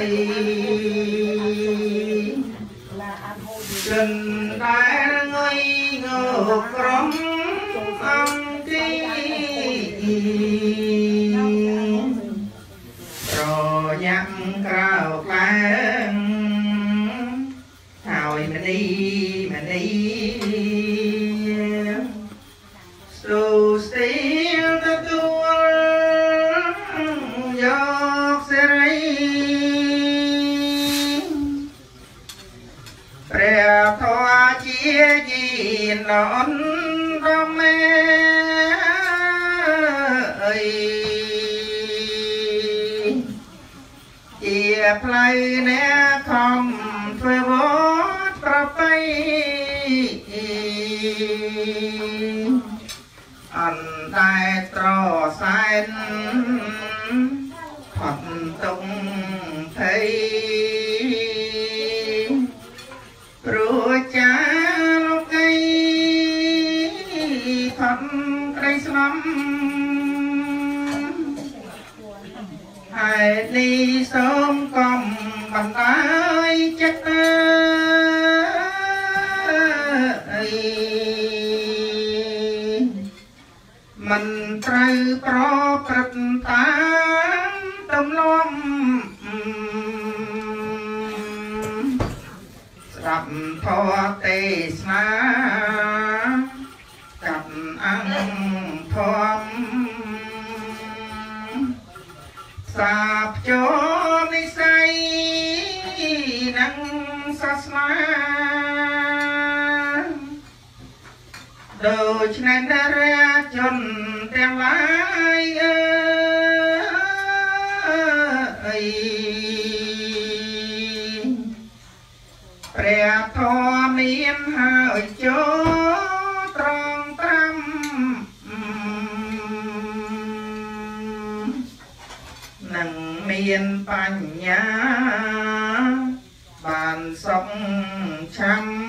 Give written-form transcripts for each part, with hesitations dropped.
Chân tay ngây ngờ cắm ông đi rồi nhắc cao vang thôi mình đi dù still the door giọt sẽ rơi bè thoa chia gì nón rong mê chia play nè không phơi bớt ra bay anh tay trò sai thật tung thấy rồi cha lúc ấy thật cây lắm hai đi sớm cầm bàn tay chết mình trai pro bật tán tâm lom sập thọ tê sna cặp ăn thom sạp cho đi say nắng sát na đồ chân ra chân tem lái bè thò miên hơi chỗ tròn trăm nằng miên pan nhá bàn sông trăm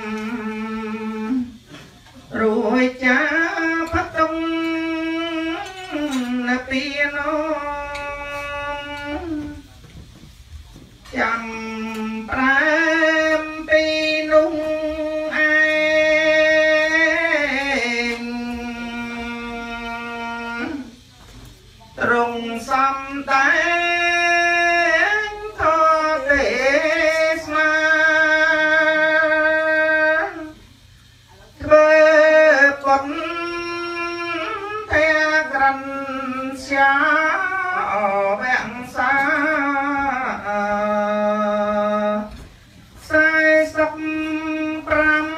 rồi cha phát tung là piano chăm pram pi nung anh rung xăm tán thọ để xa quấn theo gần xa ở vẹn xa sai sắp pram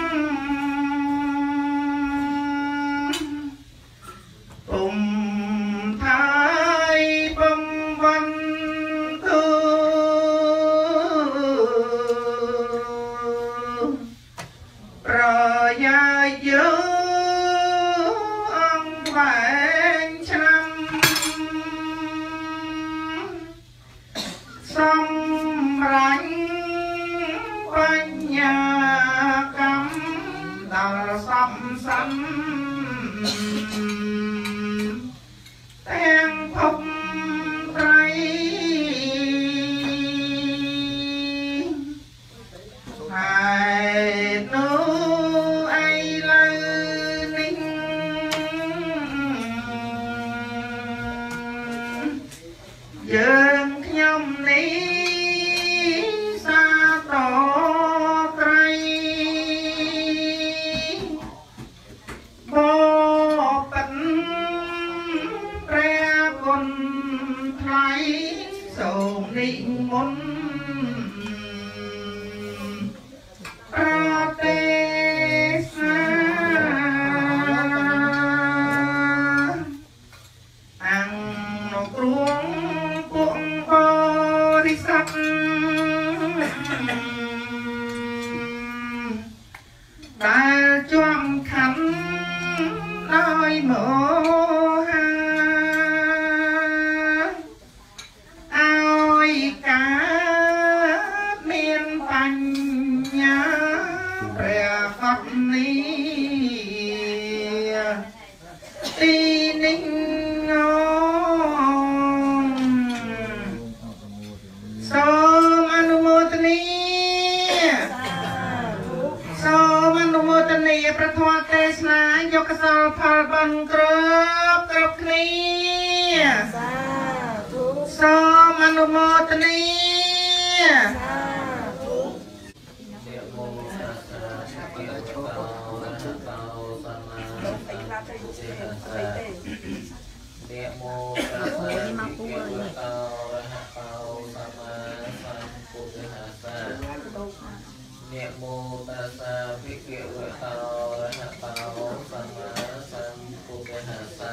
thái bông văn thư rồi dư ông vẹn trăm sông ránh quanh nhà cắm đào sông xanh ten phúc trái hai nữ ai lơ ninh dương nhom ní xa tổ trái bố tấn re quân thái sầu ninh môn ra tê xa ăn nó ruộng cuộn bò đi sắp ta choang khăn nói mở ôi cá miên phanh nhá rè phật ni ti ninh ngon so នេះអ្នកមោតាសាភិក្ខវតោរហតោសម្មាសម្ពុទ្ធហាសាអ្នកមោតាសាភិក្ខវតោរហតោសម្មាសម្ពុទ្ធហាសា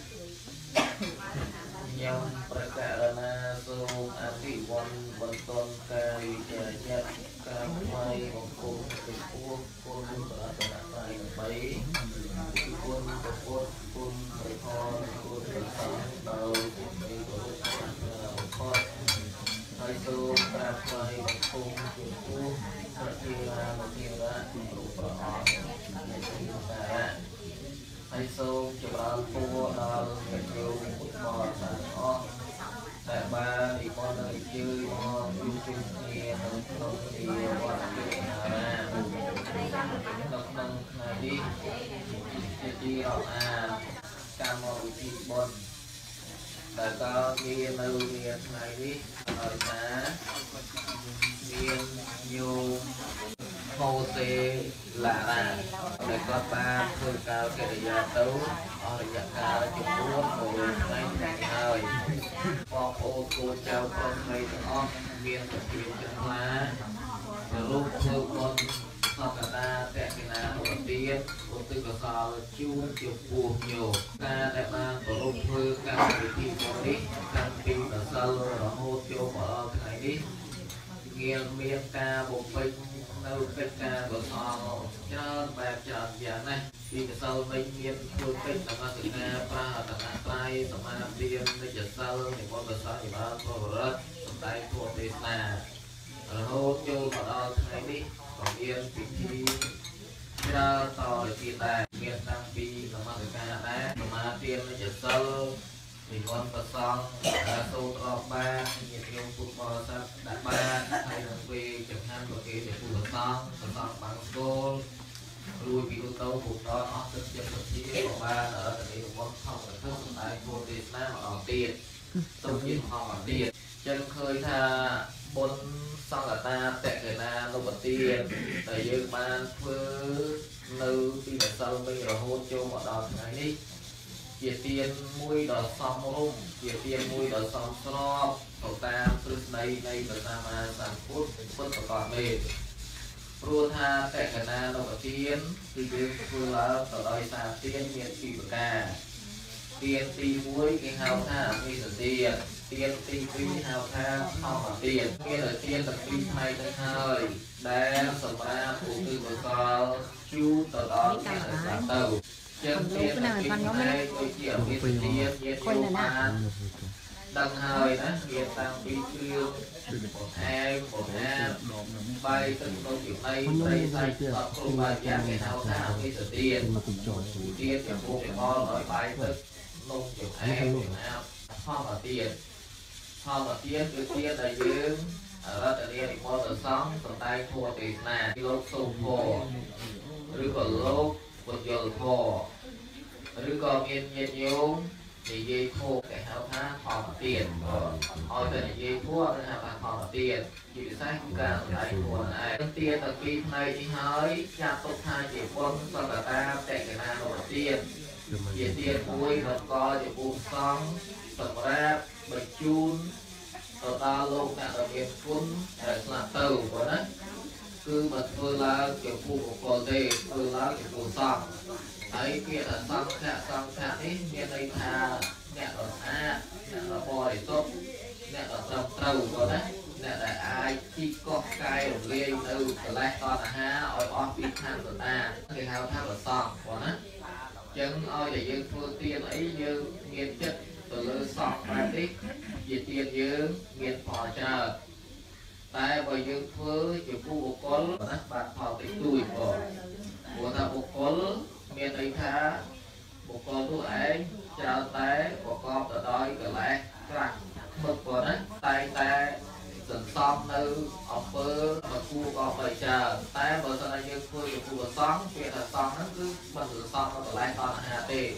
ខ្ញុំប្រកាសណាសូមអភិវឌ្ឍបន្តកាយជាយត្តការថ្មីបង្គំពីពោះគុណប្រតនត្រ័យដើម្បីគុណប្រពុតគុណព្រះធម៌គុណព្រះសង្ឃដោយជាទីគោរពបំផុតហើយសូមប្រាថ្នាបង្គំពីពោះព្រះធិរានុធិរាគ្រប់ព្រះអង្គនៃទីតាហើយសូមចម្រើនពរដល់ញាតិញោមពុទ្ធបរិស័ទអស់តែបាននិមន្តអញ្ជើញមកជួបជុំគ្នានៅក្នុងទីវត្តវិហារនៅក្នុងថ្ងៃនេះជាទីរាប់អានកម្មវិធីបុណ្យដែលក៏មាននៅមានថ្ងៃនេះដោយសារមានញោមហូសេឡារ៉ាដែលគាត់បានធ្វើការកិរិយាទៅអស់រយៈកាលចំនួន1ថ្ងៃនេះហើយបងប្អូនគូចៅប្រុសស្រីទាំងអស់មានសភាពចំណារូបធ្វើបុណ្យសក្តាតេកិណាឧទ្ទានឧទ្ទិសកុសលជូនចំពោះញោមការដែលបានប្រពធ្វើកម្មវិធីបុណ្យនេះតាំងពីម្សិលរហូតចូលមកដល់ថ្ងៃនេះមានការបំពេញនៅកិច្ចការកុសលច្រើនបែបច្រើនយ៉ាងណាស់ពីកសលវិញមានធ្វើកិច្ចនមស្ការប្រារតនត្រ័យសមាធិនិច្ចសិលនិមន្តកសលនិបាតប្រវត្តិសម្ដែងធម៌ទេសនារហូតចូលមកដល់ថ្ងៃនេះក៏មានពិធីច្រើនតទៅទៀតដែរមានតាំងពីនមស្ការដែរសមាធិនិច្ចសិលនិមន្តប្រសងការសូត្រអបបានញាតិញោមពុទ្ធបរិស័ទដាក់បានហើយនឹងពេលចំណាំប្រគេនទៅពុទ្ធសង្ឃប្រសងបានស្គាល់រួចពីនោះទៅពុទ្ធអស់ទឹកចិត្តវិធីក៏បានរតនីវត្តធម្មកថាសម្ដែងពុទ្ធទេសនាម្ដងទៀតទៅជាធម្មទៀតចឹងឃើញថាបុណ្យសង្ឃតាតេកិណានុបទានដែលយើងបានធ្វើនៅពីម្សិលមិញរហូតចូលមកដល់ថ្ងៃនេះជាទានមួយដ៏សមរម្យជាទានមួយដ៏សមស្របទៅតាមទ្រឹស្ដីនៃព្រះសម្មាសម្ពុទ្ធពុទ្ធប្រកបមេព្រោះថាតេកិណានុបទានគឺយើងធ្វើឡើងទៅដោយសារទានមានពីរប្រការទានទី1គេហៅថាអមិសទានទានទី2ហៅថាធម្មទានមានតែទានទាំងពីរផ្នែកទៅហើយដែលសម្រាប់ឧទ្ទិសកុសលជូនទៅដល់អ្នកដែលស្ដាប់ទៅចឹងទានទាំងពីរផ្នែកដូចជាអមិសទានញាតិញោមបានដឹងហើយណាមានតាំងពីគ្រឿងបង្អែមបង្អាបបាយទឹកដូចចំណីត្រីសាច់អត់គ្រប់បែបយ៉ាងគេហៅថាអមិសទានទានចំពោះចំអល់ដោយបាយទឹកនំចំអែមបង្អាបធម្មទានធម្មទានគឺទានដែលយើងរតនានិមន្តទៅសង្ឃសំដែងធម៌ទេសនាលោកសូមធម៌ឬក៏លោកពន្យល់ធម៌ឬក៏មានញាតិញោមនិយាយធម៌គេហៅថាធម្មទានឲ្យតែនិយាយធម៌គេហៅថាធម្មទានជាពិសេសគឺការសំដែងធម៌ឯងទានទាំងពីរផ្នែកនេះហើយចាត់ទុកថាជាបុណ្យសក្តាតេកិណានុបទានជាទានមួយដល់កជាពុទ្ធសង្ឃសម្រាប់បញ្ជូនទៅដល់លោកអ្នកដែលមានគុណដែលស្លាប់ទៅបងណាគឺមកធ្វើឡើងជាពុទ្ធបុគ្គលទេធ្វើឡើងជាពុទ្ធសង្ឃហើយពាក្យថាសង្ឃៈនេះមានន័យថាអ្នកដ៏ស្អាតអ្នកដ៏បរិសុទ្ធអ្នកដ៏ត្រឹមត្រូវបងណាអ្នកដែលអាចជីកកោះកាយរំលាយនៅកលេសតណ្ហាឲ្យអស់ពីឋានសតាគេហៅថាប្រសង្ឃបងណាចឹងឲ្យតែយើងធ្វើទានអីយើងមានចិត្តទៅលើសង្ឃបែបនេះជាទានយើងមានផលច្រើនតែបើយើងធ្វើជាពុទ្ធបុគ្គលណាបានផលតិចតួចបងព្រោះថាបុគ្គលមានន័យថាបុគ្គលនោះឯងច្រើនតែប្រកបទៅដោយកលេសក្រាស់ខ្មឹកបងណាតែសន្សំនៅអំពើមកគួរក៏បីច្រើនតែបើសិនតែយើងធ្វើជាពុទ្ធសង្ឃពាក្យថាសង្ឃហ្នឹងគឺមិនសន្សំនៅកន្លែងតណ្ហាទេគឺ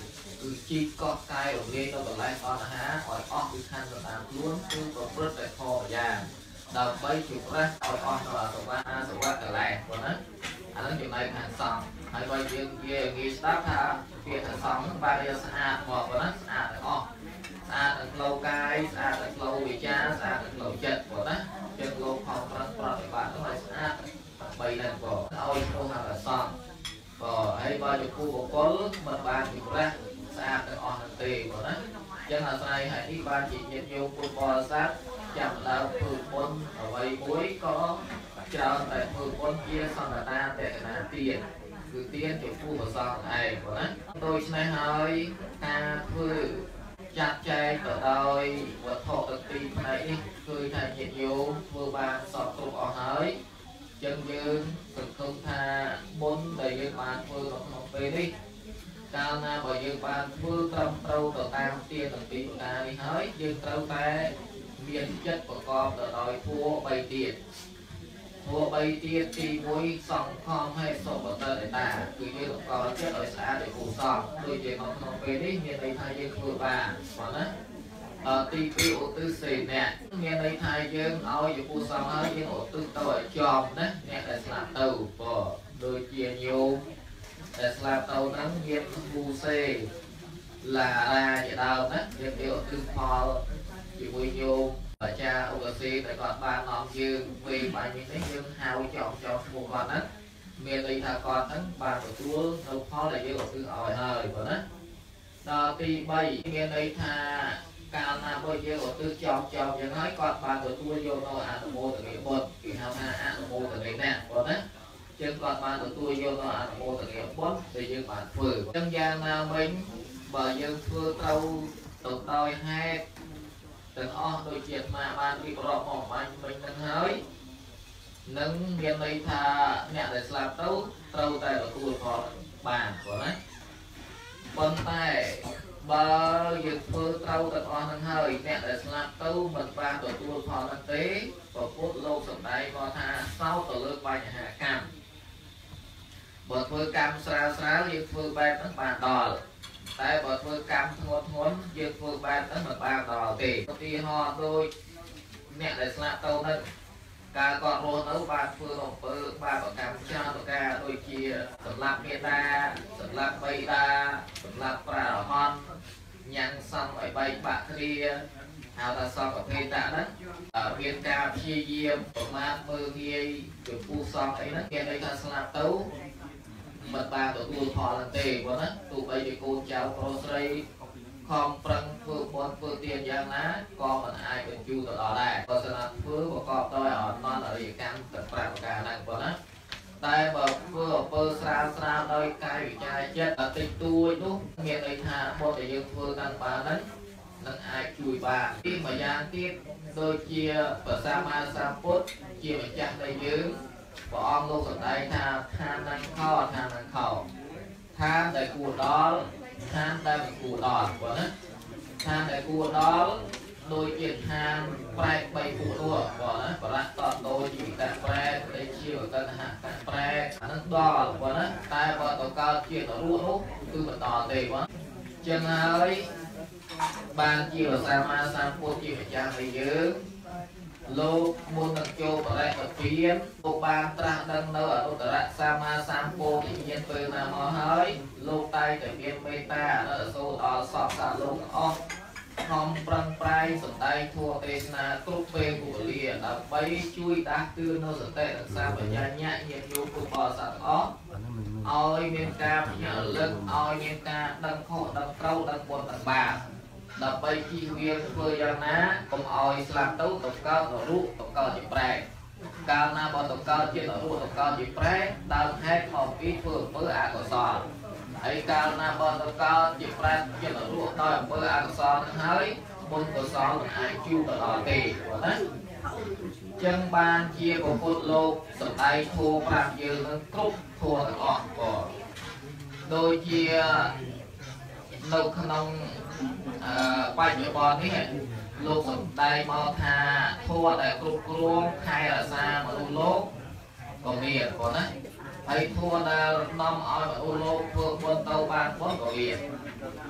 គឺជីកកោះកាយរំលាយទៅកន្លែងអស់អាហារឲ្យអស់ពីខណ្ឌតាមខ្លួនគឺប្រព្រឹត្តតែខម្យ៉ាងដើម្បីជួបប្រាស់ឲ្យអស់នៅអសវៈកលែងប៉ុណ្ណាអានឹងចំណែកខាងសង្ឃហើយបើយើងនិយាយងាយស្ដាប់ថាពាក្យថាសង្ឃហ្នឹងបានរៀនស្អាតមកប៉ុណ្ណាស្អាតទាំងអស់ស្អាតទាំងផ្លូវកាយស្អាតទាំងផ្លូវវិជ្ជាស្អាតទាំងផ្លូវចិត្តប៉ុណ្ណាចឹងលោកខំប្រឹងប្រតិបត្តិឲ្យស្អាតបីហ្នឹងក៏ឲ្យឈ្មោះថាសង្ឃក៏ហើយបើជាគូបុគ្គលមិនបានជួបប្រាស់ស្អាតទាំងអស់ហ្នឹងទេប៉ុណ្ណាចឹងអាស្រ័យហេតុនេះបានជាញាតិញោមពុទ្ធបរិស័ទចាប់ដើមធ្វើបុណ្យអ្វីមួយក៏ច្រើនតែធ្វើបុណ្យជាសង្ឃតាតេនាទានគឺទានចំពោះព្រះសង្ឃឯងប៉ុណ្ណាដូច្នេះហើយការធ្វើចាត់ចែងទៅដោយវត្ថុទាំងពីរផ្នែកនេះគឺថាញាតិញោមធ្វើបានសពគ្រប់អស់ហើយចឹងយើងសង្ឃឹមថាបុណ្យដែលយើងបានធ្វើក្នុងពេលនេះកាលណាបើយើងបានធ្វើត្រឹមត្រូវទៅតាមទានទាំងពីរប្រការនេះហើយយើងត្រូវតែមានចិត្តប្រកបទៅដោយធម៌3ទៀតធម៌3ទៀតទី1សង្ឃមហេតុសុបតេតាគឺយើងប្រកបចិត្តឲ្យស្អាតដោយគូសង្ឃដូចជាក្នុងពេលនេះមានន័យថាយើងធ្វើបានប៉ុណ្ណាទី2ឧទ្ទិសសេអ្នកមានន័យថាយើងឲ្យយគូសង្ឃហើយយើងឧទ្ទិសទៅឲ្យជាប់ណាអ្នកដែលស្លាប់ទៅក៏ដូចជាញោមតែស្លាប់ទៅហ្នឹងមានគូសេឡារាជាដើមណាយើងឧទ្ទិសផលជាមួយញោមអាចារ្យឧបសេតែគាត់បាននាំយើងវិញបាញ់នេះយើងហៅចောင်းឈ្មោះគាត់ហ្នឹងមានន័យថាគាត់ហ្នឹងបានទទួលនៅផលដែលយើងឧទ្ទិសឲ្យហើយប៉ុណ្ណាដល់ទី3មានន័យថាកាលណាបើយើងឧទ្ទិសចောင်းយ៉ាងហើយគាត់បានទទួលយកនៅអនុមោទនីបុត្រគេហៅថាអនុមោទនីណាប៉ុណ្ណាចឹងគាត់បានទទួលយកនៅអនុមោទនីបុត្រដែលយើងបានធ្វើចឹងយ៉ាងណាវិញបើយើងធ្វើត្រូវទៅដោយហេតុទាំងអស់ដូចជាអាត្មាបានរៀបរាប់មកបាញ់វិញនឹងហើយនឹងមានន័យថាអ្នកដែលស្លាប់ទៅត្រូវតែទទួលផលបានព្រោះណាប៉ុន្តែបើយើងធ្វើត្រូវទាំងអស់នឹងហើយអ្នកដែលស្លាប់ទៅមិនបានទទួលផលនោះទេព្រះពុទ្ធលោកសម្ដែងមកថាសោតទៅលើបញ្ហាកម្មបើធ្វើកម្មស្រាលយើងធ្វើបែបហ្នឹងបានដល់តែបើធ្វើកម្មធ្ងន់យើងធ្វើបែបហ្នឹងមិនបានដល់ទេឧទាហរណ៍ដូចអ្នកដែលស្លាប់ទៅហ្នឹងការគាត់រស់នៅបានធ្វើអំពើបាបកម្មច្រើនប្រការដូចជាសម្លាប់មេដាសម្លាប់បិតាសម្លាប់ប្រារហន្តញ៉ាំងសង់ឲ្យបែកបាក់គ្នាហៅថាសង្ឃភេទហ្នឹងមានការព្យាយាមប្រមាថមើលងាយចំពោះសង្ឃអីហ្នឹងគេន័យថាស្លាប់ទៅមិនបានទទួលផលទេព្រោះណាទោះបីជាកូនចៅប្រុសស្រីខំប្រឹងធ្វើបុណ្យធ្វើទានយ៉ាងណាក៏មិនអាចបញ្ជូនទៅដល់ដែរបើសិនណាធ្វើប្រកបដោយអនន្តរិយកម្មទាំង5ប្រការហ្នឹងព្រោះណាតែបើធ្វើអំពើស្រាលដោយកាយវិការចិត្តតិចតួចនោះមានន័យថាបុណ្យដែលយើងធ្វើតាមបានហ្នឹងនឹងអាចជួយបានទីមួយយ៉ាងទៀតដូចជាព្រះសម្មាសម្ពុទ្ធជាម្ចាស់នៃយើងព្រះអង្គលោកសម្ដែងថាឋាននឹងខោឋាននឹងខោឋានដែលគួរដល់ឋានដែលមិនគួរដល់ព្រោះណាឋានដែលគួរដល់ដូចជាឋានប្រែក3ពួកនោះព្រោះណាបរៈតតោជីវិតប្រែកដូចជាកតហកប្រែកអានឹងដល់ព្រោះណាតែបើតកើតជាតរੂនោះគឺមិនដល់ទេព្រោះចឹងហើយបានជាព្រះសម្មាសម្ពុទ្ធជាម្ចាស់នៃយើងលោកមុននឹងចូលបរិបទទានលោកបានត្រាស់ដឹងនៅអនុត្តរសម្មាសម្ពុទ្ធញ្ញាណពេលណាមកហើយលោកតែតែមានមេត្តាអនុសូត្រដល់សពសាលោកទាំងអស់ខំប្រឹងប្រែងសម្ដែងធម៌ទេសនាគ្រប់ពេលពលលាដើម្បីជួយដាស់តឿននៅសតិនិងសម្បញ្ញាញាញាតិញោមពុទ្ធបរិស័ទទាំងអស់ឲ្យមានការភ្ញាក់រលឹកឲ្យមានការដឹងខុសដឹងត្រូវដឹងបុណ្យដឹងបាបដើម្បីជៀសវាងធ្វើយ៉ាងណាកុំឲ្យស្លាប់ទៅកើតនរកទៅកើតជាប្រែកកាលណាបើទៅកើតជានរកទៅកើតជាប្រែកដើមហេតុមកពីធ្វើអំពើអកុសលហើយកាលណាបើទៅកើតជាប្រែកជានរកដោយអំពើអកុសលនឹងហើយបុណ្យកុសលមិនអាចជួបទៅដល់ទេណាចឹងបានជាពុទ្ធលោកសម្ដែងធម៌ប្រាប់យើងនឹងគ្រប់ធម៌ទាំងអស់ក៏ដូចជានៅក្នុងបច្ចុប្បន្ននេះលោកសម្ដែងមកថាធម៌ដែលគ្រប់គ្រងខែរក្សាមនុស្សលោកក៏មានប៉ុណ្ណាហើយធម៌ដែលនាំឲ្យមនុស្សលោកធ្វើបុណ្យទៅបានបុណ្យក៏មាន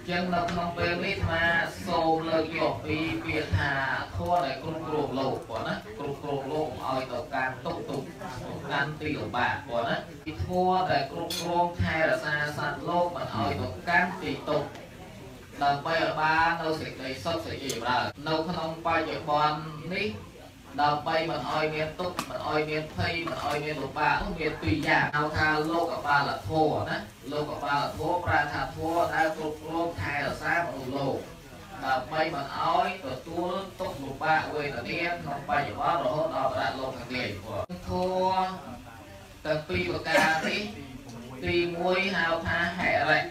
chân nó không về lít mà sâu lời kiểu vì việc hà thua này cùng cùng lộ của nó cùng lộ oi tàu can tục can tì của bạc của nó thua này cùng thay là xa sạt lô mà oi tàu can tì tục đằng bây ở ba đâu sẽ đầy sốc sẽ gì mà đâu không bay cho con ní đằng bây mình oi miền tục mình oi miền tây mình oi miền lục ba không miền tùy dạng nào tha lô cả ba là thua đó lô cả ba là thua ra thà thua đã cùng thay là xa mà lô đằng bây mình oi rồi tua tục lục ba quên là đen không bay cho nó rồi hốt đó đã lô thằng này của thua tầng pi của ca tí tì muối hào tha hẹ lại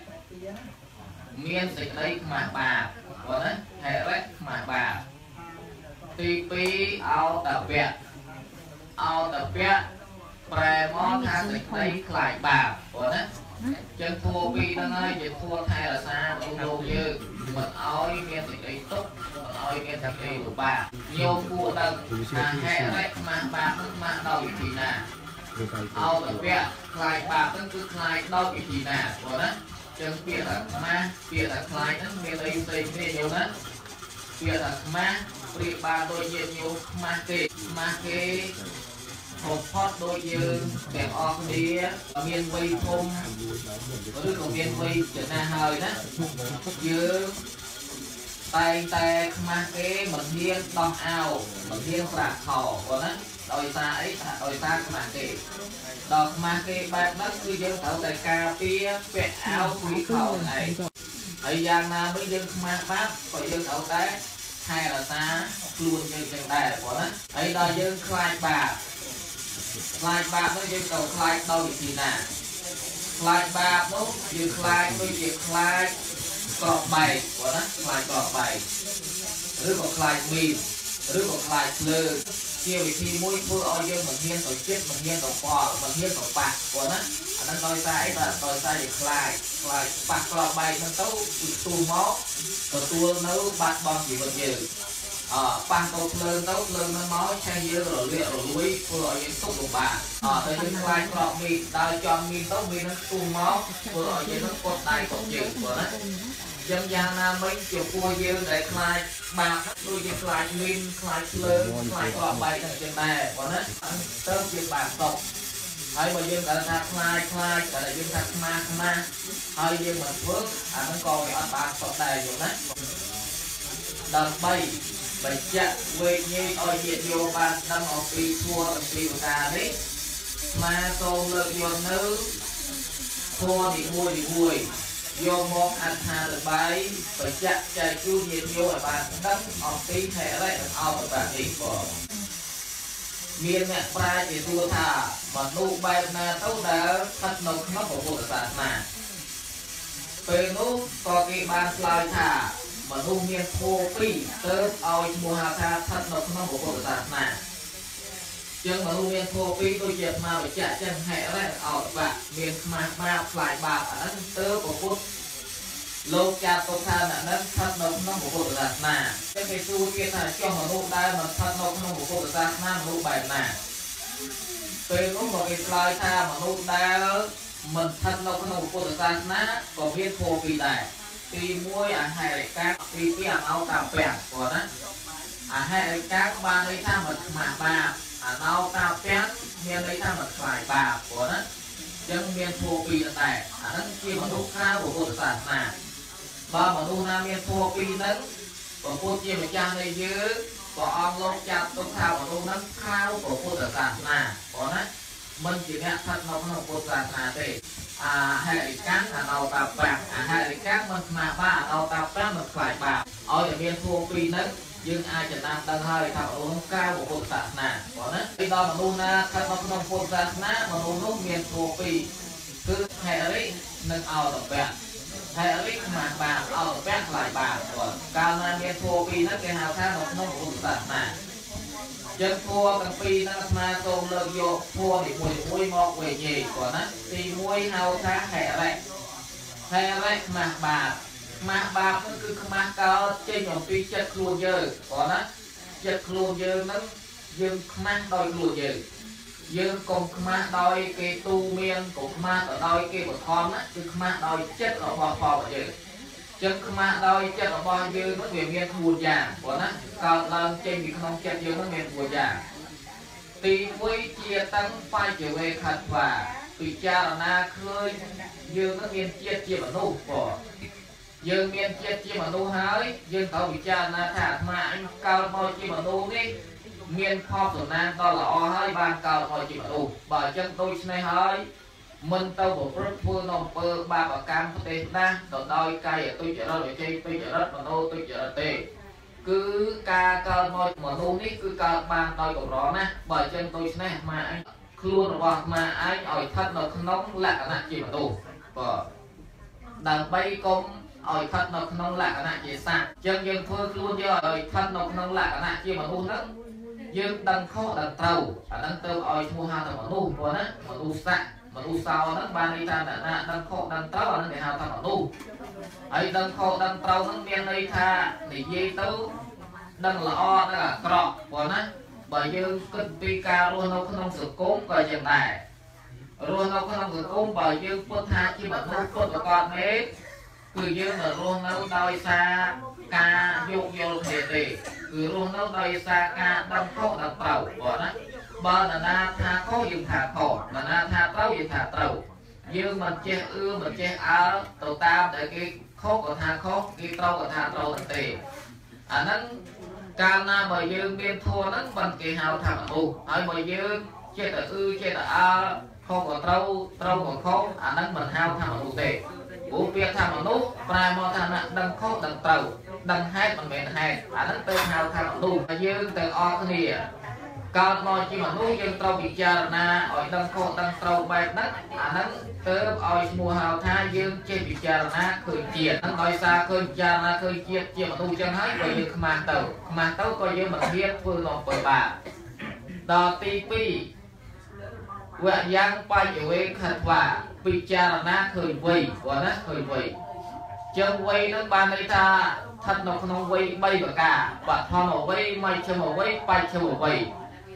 miên dịch đấy mà bà của nó hệ đấy mà bà tì pi ao tập vẹt bè món tha dịch đấy lại bà của nó chân thua pi nó ơi chân thua thay là xa đâu như mình oi miên dịch đấy tốt mình oi miên dịch đấy của bà nhiều cụ tầng hệ đấy mà bà mà đầu thì nè ao tập vẹt lại bà tức cứ lại đâu thì nè của nó chân bia là khai nó bia đây đây bia nhiều đó bia là ma bia ba đôi nhiều ma kê hộp hot đôi như kèm o đĩa miên vây thôm rồi còn miên vây trở na hơi đó như tay ma kê mình hiên đong ao mình hiên sạc thỏ của nó đôi xa ấy đôi xa ma kê đọc mà cái bạc đất cứ dân thảo tại cà phê vẹt áo quý khẩu này thời gian nào mới dân mà pháp phải dân thảo tế hay là ta luôn dân chân đài của nó ấy đó dân khai bạc nó dân cầu khai đâu thì nè khai bạc nó dân khai đôi việc khai cọp bày của nó khai cọp bày rồi còn khai mì rồi còn khai lơ chiều thì mũi mưa oi dương mình hiên tổ chết mình hiên tổ bò mình hiên tổ bạc của nó anh nói sai là nói sai thì khai bạc là bay nó tấu tu máu rồi tu nấu bạc bom gì vật gì bạc tổ lớn nó máu chai dưa rồi luyện rồi lúi vừa ở những xúc của bà tới những khai lọ mì đào cho mì tấu mì nó tu máu vừa ở những nó cột tay cột gì của nó dân gian nam mấy chiều cua dư để khai bạc đôi như khai min khai lớn khai cọp bay thằng chân bè của nó tớp việc bạc tộc hay mà dân đã thật khai cả là dân thật ma hay dân mình phước nó còn ở bạc tộc này rồi đấy đầm bay bạch chặt về như oi diệt vô bạc đâm ở phi thua ở phi của ta đấy mà tôn lực vô nữ thua thì vui vô mong ăn hà được bài phải chặt chạy chu nhiệt vô ở bàn đất ở tí thẻ lại ở bàn đi của miền mẹ pra chỉ thua thà mà nụ bài na tấu đá thắt nông nó của bộ sản mà về nụ có cái bàn lại thà mà nụ miền thô phi tớ oi mùa hà thà thắt nông nó của bộ sản mà chân mà nụ miền thô phi tôi dẹp mà phải chặt chân hẹ lại ở và miền mà lại bạc ở tớ của phút lô cha tô tha là nó thật nông nó của bộ sản mà cái tu kia là cho mà nụ đai mà thật nông nó của bộ sản mà nụ bài mà về nụ một cái slide tha mà nụ đai mình thật nông nó của bộ sản mà có viên thô phi này thì mua hai các thì cái áo cà phê của nó hai các ba đấy tha mà ba áo cà phê miền đấy tha mà phải bà của nó dân miền thô phi này nó kia mà nụ khá của bộ sản mà ba mà nụ nam miền thô phi nấn của cô chia mà cha này dưới có ông lô cha tốt thao mà nụ nấn khao của bộ sản mà của nó mình chỉ nghe thật nó không bộ sản mà thì hệ các đầu tạp bạc hệ các mình mà ba đầu tạp bạc mình phải bạc ở miền thô phi nấn nhưng ai chẳng nam đang hơi thảo uống cao của bộ sản nà có nó khi đó mà nụ na thật nó không bộ sản nà mà nụ nụ miền thô phi cứ hệ ấy nâng ao tạp bạc hệ ấy mà bà ao tạp bạc lại bà của cao na miền thô phi nó cái hào thang nó không bộ sản nà chân thua càng phi nó mà tôm lợi vô thua thì mùi mọc về gì của nó thì mùi hào thang hệ vậy mà bà cứ mà cao trên nhóm tuy chất luôn giờ có nó chất luôn giờ nó dương mà đòi luôn giờ dương cùng mà đòi cái tu miên cũng mà đòi cái một con á chứ mà đòi chất ở phò giờ chân mà đôi chân ở bao nhiêu nó về miền buồn già của nó còn lần trên thì không chân nhiều nó miền buồn già tì với chia tăng phai trở về khát và tùy cha là na khơi dương nó miền chia mà nô của dương miền chia mà nô hái dương tao bị cha na thả mà anh cao bao chia mà nô đi miền kho của na to là o hơi ban cao bao chia mà nô bởi chân tôi này hơi mình tao một rất vui nông bơ ba bà cam có tên na tao đôi cây ở tôi chở rồi chơi tôi chở rất mà nô tôi chở tê cứ ca cao bao mà nô ní cứ cao ban tôi của nó nè bởi chân tôi này mà anh luôn rồi mà anh ở thân nó nóng lạ cả nè chỉ mà tù đàn bay công ở thân nó nóng lạ cả nè chỉ xa chân dân phương luôn cho ở thân nó nóng lạ cả nè chỉ mà tù đó dân đằng khó đằng tàu đằng tàu ở mua hàng mà tù của nó mà tù xa mà tù sao nó ban đi ta đã đằng khó đằng tàu nó để hàng mà tù ấy đằng khó đằng tàu nó miền đây tha để dây tàu đằng là o đó là cọ của nó bởi dương kinh pi ca luôn đâu không sự cốm và dần này luôn đâu không sự cốm bởi dương quân tha chỉ mà nuôi quân của con ấy cứ dương là luôn đâu đôi xa ca dục vô thể tỷ cứ luôn đâu đôi xa ca đâm khổ đâm tàu của nó bờ là na tha khó dương thả khổ là na tha tàu dương thả tàu dương mình che mình che áo tàu tam để cái khổ của tha khổ cái tàu của tha tàu tỷ nó cao na bởi dương biên thua nó bằng kỳ hào thằng ủ hỏi bởi dương chế tự chế tự không có trâu còn không nó mình hào thằng ủ tệ ủ việc thằng nút và mò thằng đằng khóc đằng trâu đằng hai bằng mẹ hai nó tên hào thằng ủ dương từ o cái gì cao mò chỉ mà nút dương trâu bị cha na ở đằng khóc đằng trâu bài đất nó tới oi mùa hào tha dương trên bị cha na khơi chia nó đòi xa khơi cha na khơi chia mà tu chân hết rồi dương mà tàu coi dương mà biết phương lòng bởi bà đò ti pi quẹt giang bay trở về khát và bị cha na khơi vây của nó khơi vây chân vây nó ban đây ta thật nó không vây bay cả cả và thò màu vây mày chơi màu vây bay chơi màu vây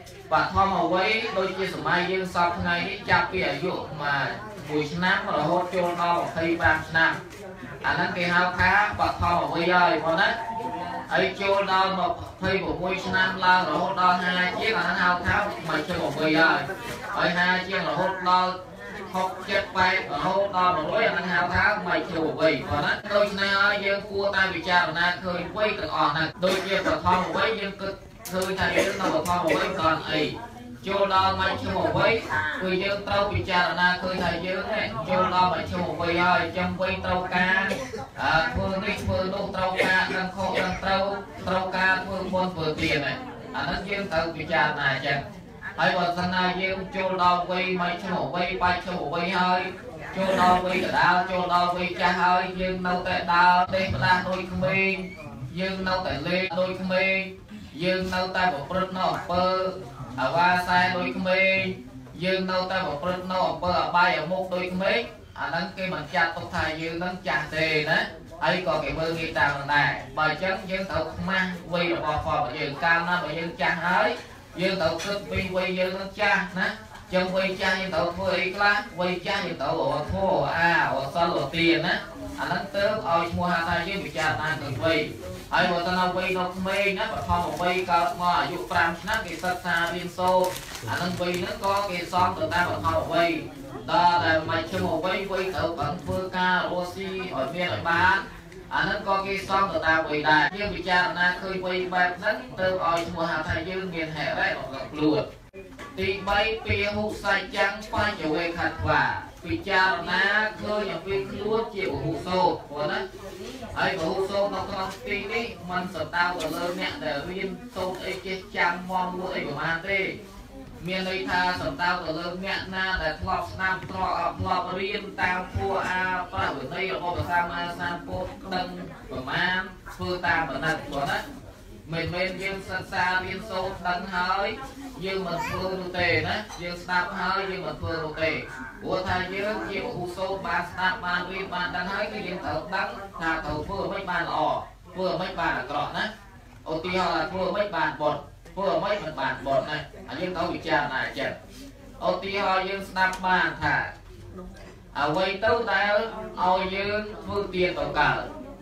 và thò màu vây đôi chia sẻ mai dương sau ngày đi chạp kia dụ mà buổi sáng mà hốt cho nó thấy ban sáng nó cái hao khá và thò màu vây ơi còn đấy ấy cho nó mà thấy một buổi sáng la rồi hốt đo hai chiếc là nó hao khá mà chơi một vây ơi ở hai chiếc là hốt đo học chết bay và hốt đo mà lối là nó hao khá mày chơi một vây còn đấy đôi nay dương cua tay bị cha là khơi vây từ on này đôi kia và thò màu vây dương cực khơi thay đến nó và thò màu vây còn ấy cho lo mày cho một vây người dân tao bị cha là khơi thầy dương này cho lo mày cho một vây ơi trong vây tao ca phương đi phương đâu tao ca đang khô đang tao ca phương quân vừa tiền này nó dương tao bị cha này chẳng hay còn thằng nào dương cho lo vây mày cho một vây bay cho một vây hơi cho lo vây cả đau cho lo vây cha hơi dương đâu tại đau đây là đôi không mình dương đâu tại lên đôi không mình dương đâu tại một bớt nó bơ ở ba sai đôi khmer dương đâu ta một phần nó ở bay ở một đôi khmer nâng cái mình chặt tóc thai dương nâng chặt tề đó ấy còn cái bơ nghi tàng này bài chân dương tàu mang quay là bò phò dương cam na bài dương chặt ấy dương tàu cực quay dương nâng cha nè chân quay cha dương tàu thua ấy lá quay cha dương tàu ở thua ở sao lộ tiền á nâng tớ ở mua hàng thai dương bị cha ta cực quay ai mà ta nào quay nó mê nhá và phong một quay cao mà dụ pram nó cái sát xa liên xô nâng quay nó có cái son từ ta và phong một quay đó là mày chơi một quay tự bằng phương ca oxy ở miền ở bán nâng có cái son từ ta quay đại nhưng bị cha na khơi quay bạc nâng từ ở mùa hạ thai dương miền hè đấy gặp luộc thì bay pia hụt sai trắng phai trở về khát và vì cha na khơi những viên lúa chịu hụt xô của nó ấy và hụt xô nó có tí đi mình sợ tao ở lơ mẹ để viên xô ấy cái trang mong lúa ấy của mà tê miền đây tha sợ tao ở lơ mẹ na để thọp nam thọp riêng tao phua a và ở đây là một cái mà san phô đằng của ma phơi ta ở đây của nó mình dương xa viên sâu đắng hơi dương mình phơi đồ tề đó dương snap hơi dương mình phơi đồ tề của thầy dương chịu u sâu ba snap ba viên ba đắng hơi cái dương thở đắng là thở phơi mấy bàn lò phơi mấy bàn cọt đó ô ti họ là phơi mấy bàn bột phơi mấy bàn bột này dương tao bị cha này chết ô ti họ dương snap ba thả quay tấu ta ôi dương phương tiền tổng cả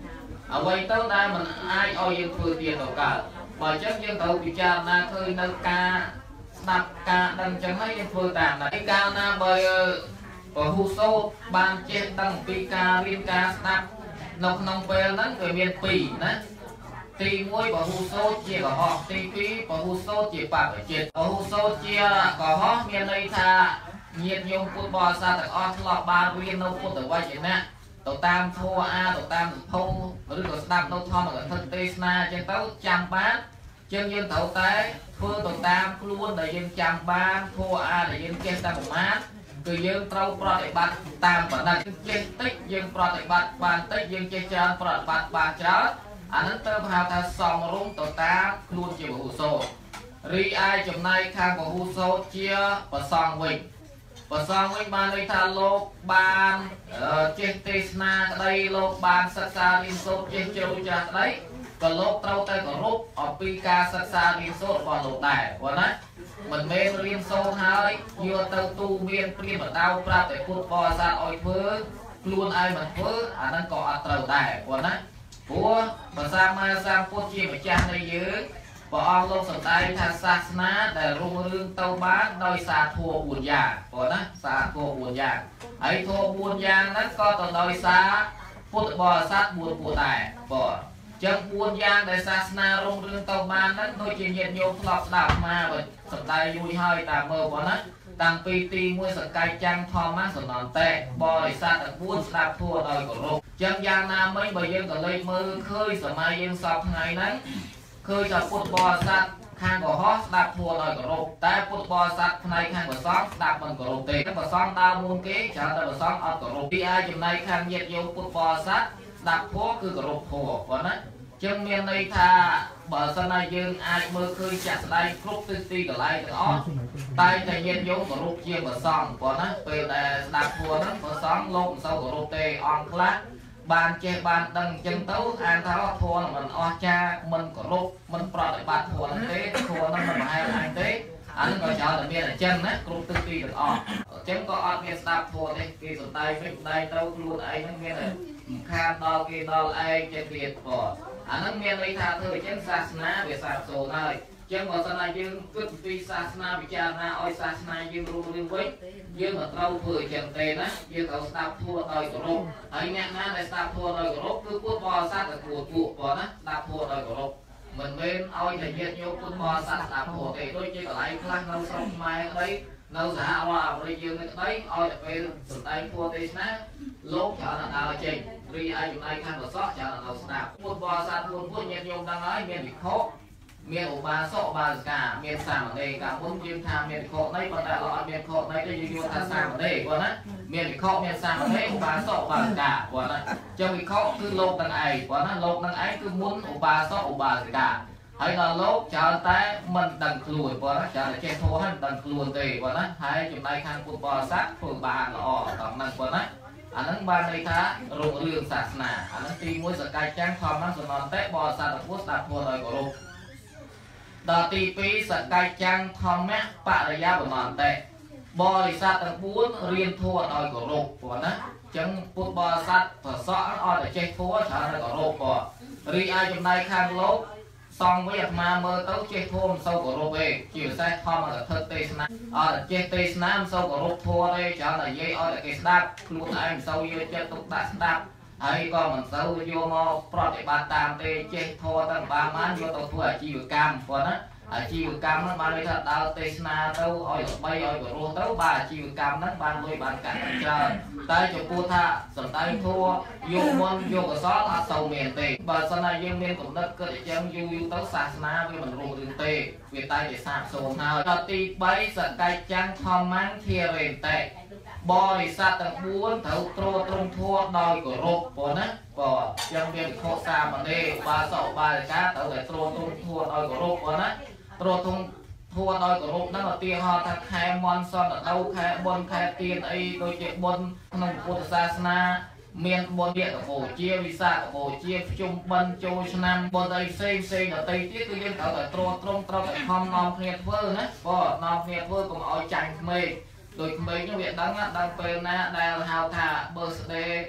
អ្វីទៅដែលមិនអាចឲ្យយើងធ្វើទៀតទៅកើតបើអញ្ចឹងយើងត្រូវពិចារណាឃើញនៅការស្ដាប់ការដឹងអញ្ចឹងហើយយើងធ្វើតាមដែរកាលណាបើពហុសូត្របានចេះដឹងពីការរៀនការស្ដាប់នៅក្នុងពេលហ្នឹងវាមាន2ណាទី1ពហុសូត្រជាកុហកទី2ពហុសូត្រជាបព្វជិតពហុសូត្រជាកុហកមានន័យថាញាតិញោមពុទ្ធបរិស័ទទាំងអស់ធ្លាប់បានរៀននៅពុទ្ធវចនៈទៅតាមធម៌អាទៅតាមសភៅឬក៏ស្ដាប់នៅធម្មកថាទេសនាអញ្ចឹងទៅចាំបានចឹងយើងត្រូវតែធ្វើទៅតាមខ្លួនដែលយើងចាំបានធម៌អាដែលយើងចេះតែប្រមាណគឺយើងត្រូវប្រតិបត្តិតាមប៉ុណ្ណឹងចេះតិចយើងប្រតិបត្តិបានតិចយើងចេះច្រើនប្រតិបត្តិបានច្រើនអានឹងត្រូវហៅថាសមរម្យទៅតាមខ្លួនជាពហុសូត្ររីឯចំណែកខាងពហុសូត្រជាប្រសងវិញប្រសងវិញបានន័យថាលោកបានចេះទេសនាក្តីលោកបានសិក្សារៀនសូត្រចេះជ្រៅជ្រះក្តីក៏លោកត្រូវតែគោរពអំពីការសិក្សារៀនសូត្ររបស់លោកដែរព្រោះណាមិនមែនរៀនសូត្រហើយយកទៅទូមានព្រានបដៅប្រាប់តែពុទ្ធបរិស័ទឲ្យធ្វើខ្លួនឯងមិនធ្វើអាហ្នឹងក៏អត់ត្រូវដែរព្រោះណាព្រោះព្រះសម្មាសម្ពុទ្ធជាម្ចាស់នៃយើងព្រះអង្គលោកសម្ដែងថាសាសនាដែលរុងរឿងទៅបានដោយសារធម៌4យ៉ាងព្រោះណាសារធម៌4យ៉ាងហើយធម៌4យ៉ាងហ្នឹងក៏ទៅដោយសារពុទ្ធបរិស័ទ4ពួកដែរព្រោះចឹង4យ៉ាងដែលសាសនារុងរឿងទៅបានហ្នឹងដូចជាញាតិញោមធ្លាប់ស្ដាប់មកសម្ដែងយូរហើយតាមមើលព្រោះណាតាំងពីទី1សកាយចាំងធម្មសនន្តេបរិស័ទទាំង4ស្ដាប់ធัวដោយគោរពចឹងយ៉ាងណាមិញបើយើងក៏លេចមើលឃើញសម័យយើងសពថ្ងៃហ្នឹងឃើញថាពុទ្ធបរិស័ទខាងកុហកស្ដាប់ធัวដោយគោរពតែពុទ្ធបរិស័ទផ្នែកខាងប្រសងស្ដាប់មិនគោរពទេប្រសងដើរមុនគេច្រើនតែប្រសងអត់គោរពទីឯចំណែកខាងញាតិញោមពុទ្ធបរិស័ទស្ដាប់ធัวគឺគោរពធัวប៉ុណ្ណាចឹងមានន័យថាបើសិនណាយើងអាចមើលឃើញចាក់ស្ដែងគ្រប់ទិសទីកន្លែងទាំងអស់តែតែញាតិញោមគោរពជាប្រសងប៉ុណ្ណាពេលដែលស្ដាប់ធัวហ្នឹងប្រសងលោកមិនសូវគោរពទេអង្គខ្លះបានចេះបានដឹងអញ្ចឹងទៅអានថាធម៌មិនអស្ចារ្យមិនគោរពមិនប្រតិបត្តិធម៌ហ្នឹងទេធម៌ហ្នឹងមិនប្រហែលអញទេអានឹងក៏ច្រើនតែមានអញ្ចឹងណាគ្រប់ទិសទីទាំងអស់អញ្ចឹងក៏អត់មានស្ដាប់ធម៌ទេគេសំដែងវិញសំដែងទៅខ្លួនឯងហ្នឹងមានមិនខានដល់គេដល់ឯងចេះទៀតព្រោះអាហ្នឹងមានន័យថាធ្វើអញ្ចឹងសាសនាវាសាបសូន្យហើយចឹងបើសិនណាយើងគិតពីសាសនាពិចារណាឲ្យសាសនាយើងរុងរឿងវិញយើងមិនត្រូវធ្វើអញ្ចឹងទេណាយើងត្រូវស្ដាប់ធម៌ដោយគោរពហើយអ្នកណាដែលស្ដាប់ធម៌ដោយគោរពគឺពុទ្ធបរិស័ទតែពួកប៉ុណ្ណាស្ដាប់ធម៌ដោយគោរពមិនមែនឲ្យតែញាតិញោមពុទ្ធបរិស័ទស្ដាប់ធម៌ទេដូចជាកន្លែងខ្លះនៅស្រុកខ្មែរក្តីនៅសហរដ្ឋអាមេរិកយើងនេះក្តីឲ្យតែពេលសម្ដែងធម៌ទេសនាលោកច្រើនតែដើរចេញរីឯចំណែកខាងប្រសក់ច្រើនតែស្ដាប់ពុទ្ធបរិស័ទពួកញាតិញោមដឹងហើយមានវិខមានឧបាសកឧបាសិកាមានសាមណេរកាលមុនយើងថាមានវិខនៃប៉ុន្តែអត់មានខនៃទេយើងយល់ថាសាមណេរគាត់ណាមានវិខមានសាមណេរឧបាសកឧបាសិកាគាត់ណាចឹងវិខគឺលោកនឹងឯងគាត់ណាលោកនឹងឯងគឺមុនឧបាសកឧបាសិកាហើយដល់លោកច្រើនតែមិនដឹងខ្លួនគាត់ណាច្រើនតែចេះធោះហើយមិនដឹងខ្លួនទេគាត់ណាហើយចំណែកខាងពុទ្ធបរិស័ទធ្វើបានល្អដល់ហ្នឹងគាត់ណាអាហ្នឹងបានន័យថារុងរឿងសាសនាអាហ្នឹងទី1សកាយចាំងធម្មសនន្តេបរិស័ទពុទ្ធស្ដាប់ធម៌ដោយគោរពដល់ទី2សកាយចាំងធម្មៈបរិយាបន្នតិបរិស័ទទាំង4រៀនធម៌ដោយគោរពព្រោះណាអញ្ចឹងពុទ្ធបរិស័ទប្រសក់អត់តែចេះធម៌ច្រើនតែគោរពព្រោះរីឯចំណែកខាងលោកសង្ឃវិញអាត្មាមើលទៅចេះធម៌មិនសូវគោរពទេជាពិសេសធម្មកថាទេសនាអត់ចេះទេសនាមិនសូវគោរពធម៌ទេច្រើនតែនិយាយឲ្យតែគេស្ដាប់ខ្លួនឯងមិនសូវយកចិត្តទុកដាក់ស្ដាប់ហើយក៏មិនសូវយកមកប្រតិបត្តិតាមទេចេះធម៌តែបានយកទៅធ្វើអាជីវកម្មព្រោះណាអាជីវកម្មហ្នឹងបានន័យថាដើរទេសនាទៅឲ្យល្បីឲ្យបរោះទៅបាទអាជីវកម្មហ្នឹងបានលុយបានកាក់ច្រើនតែចំពោះថាសំដែងធម៌យកមន្តយកកសលអត់សូវមានទេបើសិនណាយើងមានកំណត់គិតអញ្ចឹងយូរទៅសាសនាវាមិនរុងរឿងទេវាតែជាសាបសូន្យហើយដល់ទី3សកាយចាំងធម្មੰធារេនតេបរិស័ទទាំង4ត្រូវទ្រទ្រង់ធម៌ដោយគោរពព្រោះណាបើចឹងមានខុសសាមណេរបាសកបាសិកាត្រូវតែទ្រទ្រង់ធម៌ដោយគោរពព្រោះណាទ្រទ្រង់ធម៌ដោយគោរពហ្នឹងឧទាហរណ៍ថាខែមន់សន្តិដូវខែបុណ្យខែទានអីដូចជាបុណ្យក្នុងពុទ្ធសាសនាមានបុណ្យវិកបូជាវិសាខបូជាភ្ជុំបិណ្ឌចូលឆ្នាំបុណ្យអីផ្សេងដទៃទៀតគឺយើងត្រូវតែទ្រទ្រង់ត្រូវតែខំនាំគ្នាធ្វើណាបើនាំគ្នាធ្វើកុំឲ្យចាញ់ក្មេងដោយក្មេងហ្នឹងវាដឹងពេលណាដែលហៅថា birthday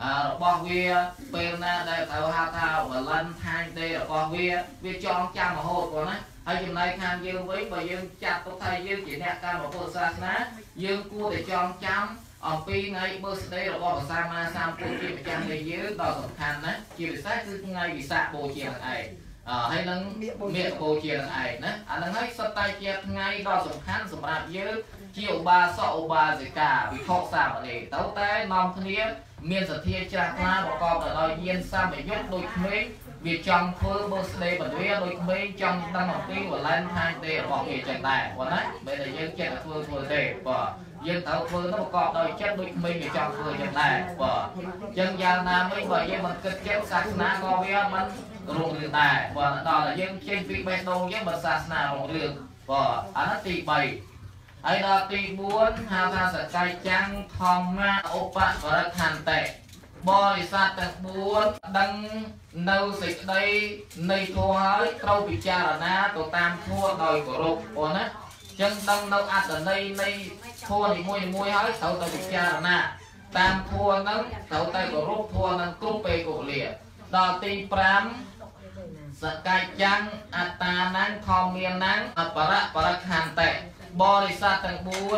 របស់វាពេលណាដែលត្រូវហៅថាបលិនថាញទេរបស់វាចងចាំរហូតគាត់ណាហើយចំណែកខាងយើងវិញបើយើងចាត់ទុកថាយើងជាអ្នកកម្មពុទ្ធសាសនាយើងគួរតែចងចាំអំពីថ្ងៃ birthday របស់ព្រះសម្មាសម្ពុទ្ធជាម្ចាស់នៃយើងដ៏សំខាន់ណាជាពិសេសគឺថ្ងៃវិសាខបូជានឹងឯងហើយនឹងមាឃបូជានឹងឯងណាអាហ្នឹងហើយសុទ្ធតែជាថ្ងៃដ៏សំខាន់សម្រាប់យើងជាឧបាសកឧបាសិកាវិខសាមណេរទៅតែនាំគ្នាមានសទ្ធាជ្រះថ្លាប្រកបដោយយានសម្បយុទ្ធដូចក្មេងវាចង់ធ្វើ birthday បន្ទាដូចក្មេងចង់ដឹងអំពី Valentine Day របស់គេចឹងដែរបងណាមិនតែយើងចិត្តតែធ្វើទេបាទយើងត្រូវធ្វើទៅប្រកបដោយចិត្តដូចក្មេងវាចង់ធ្វើចឹងដែរបាទចឹងយ៉ាងណាមិញបើយើងមិនគិតចិត្តសាសនាក៏វាមិនរុងរឿងដែរបាទដល់តែយើងចេញពីបេះដូងយើងបើសាសនារុងរឿងបាទអានោះទី3ហើយដល់ទី4ហៅថាសកៃចាំងធម្មឧបបរិខន្តិបរិស័ទទាំង4ដឹងនៅសេចក្តីនៃធម៌ហើយត្រូវពិចារណាទៅតាមធម៌ដោយគោរពបងណាចឹងដឹងនៅអត្ថន័យនៃធម៌នីមួយហើយត្រូវទៅពិចារណាតាមធម៌ហ្នឹងត្រូវតែគោរពធម៌ហ្នឹងគ្រប់ពេលកុលាដល់ទី5សកៃចាំងអត្តាណាំងធម្មានណាំងអបរៈបរិខន្តិបរិស័ទទាំង